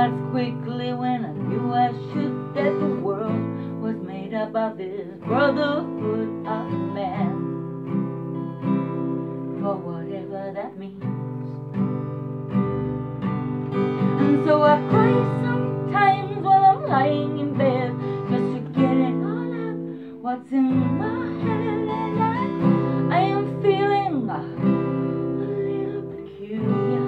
realized quickly when I knew I should that the world was made up of this brotherhood of man, for whatever that means. And so I cry sometimes while I'm lying in bed, just to get it all out what's in my head. And I am feeling a little peculiar.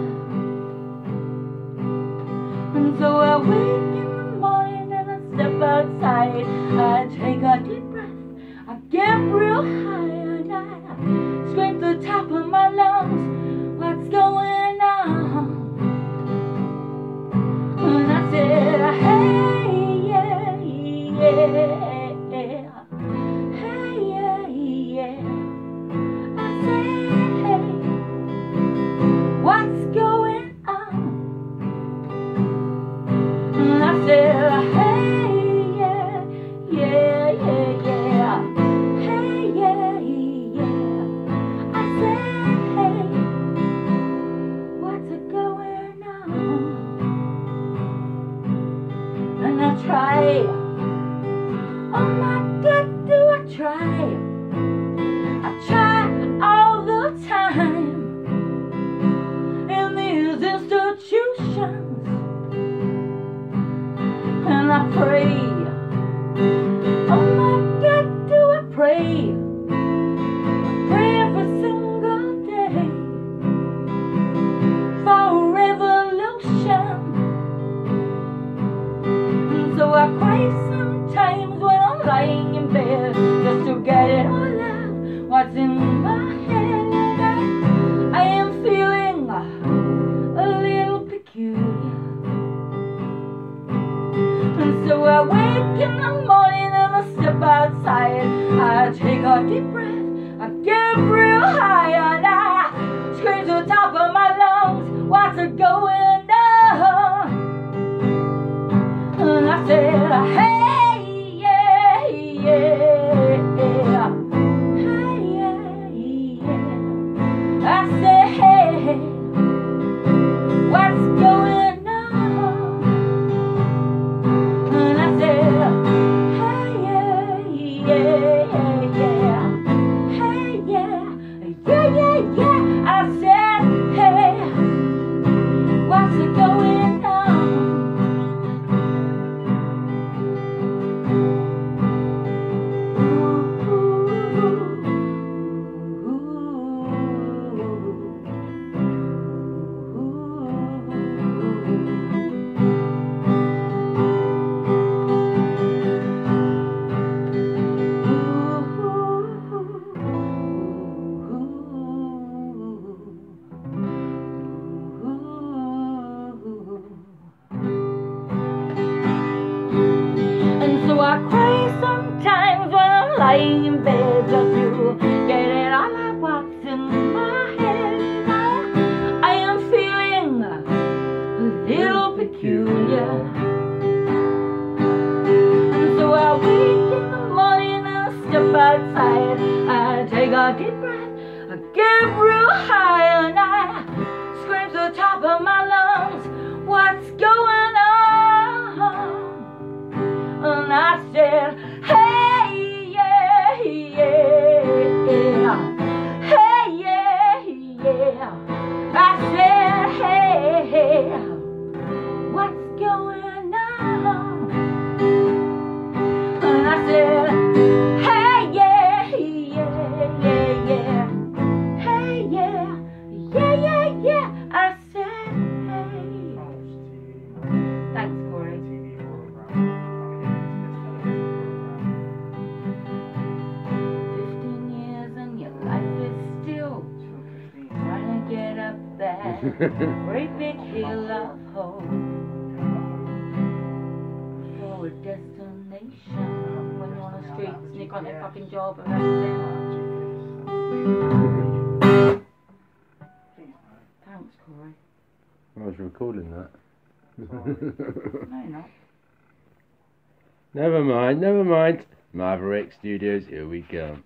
And so I wake in the morning and I step outside. I take a deep breath, I get real high, and I scream to the top of my lungs, what's going on? And I said, hey, yeah, yeah, hey, yeah, yeah. I said, hey, what's going on? And I said, hey, yeah, yeah, yeah, yeah, hey, yeah, yeah. I said, hey, what's going on? And I try, oh my God, do I try? I try all the time in these institutions, and I pray, oh my God, do I pray? I pray every single day for revolution. So I cry sometimes when I'm lying in bed, just to get it all out what's in my head. I am feeling a little peculiar. And so I wake in the morning and I step outside. I take a deep breath, I get real high, and I scream to the top of my lungs, what's going on? And I said, hey, yeah, yeah, hey, yeah, yeah. I said, hey, what's going on? And I said, hey, yeah, yeah, yeah, hey, yeah, yeah, yeah. I said, hey, what's going on? And so I cry sometimes when I'm lying in bed, just to get it all out what's in my head. I am feeling a little peculiar. And so I wake in the morning and I step outside. I take a deep breath, I get real high, and I scream to the top of my lungs, what's going on? And I said, hey, yeah, yeah, hey, yeah, yeah. I said, hey, what's going on? And I said, hey, yeah, yeah, yeah, yeah, hey, yeah, yeah, yeah, yeah. I said, hey. Thanks, Corey. 15 years and your life is still trying to get up that great big hill of hope for a destination when you're on the street, sneak on that fucking job and thanks, Corey. I was recording that. No, you're not. Never mind, never mind. Maverick Studios, here we go.